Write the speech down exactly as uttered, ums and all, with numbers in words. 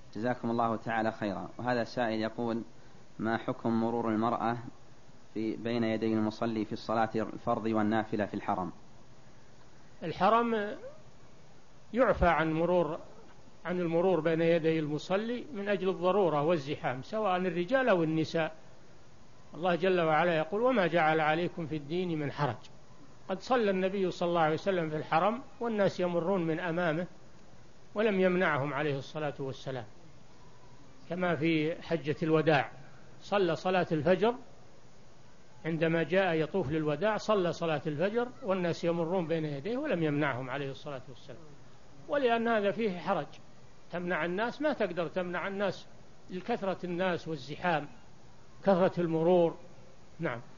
جزاكم الله تعالى خيرا. وهذا سائل يقول: ما حكم مرور المرأة في بين يدي المصلي في الصلاة الفرض والنافلة في الحرم؟ الحرم يعفى عن مرور عن المرور بين يدي المصلي من أجل الضرورة والزحام، سواء الرجال أو النساء. الله جل وعلا يقول: وما جعل عليكم في الدين من حرج. قد صلى النبي صلى الله عليه وسلم في الحرم والناس يمرون من أمامه ولم يمنعهم عليه الصلاة والسلام، كما في حجة الوداع صلى صلاة الفجر عندما جاء يطوف للوداع، صلى صلاة الفجر والناس يمرون بين يديه ولم يمنعهم عليه الصلاة والسلام. ولأن هذا فيه حرج، تمنع الناس، ما تقدر تمنع الناس لكثرة الناس والزحام، كثرة المرور. نعم.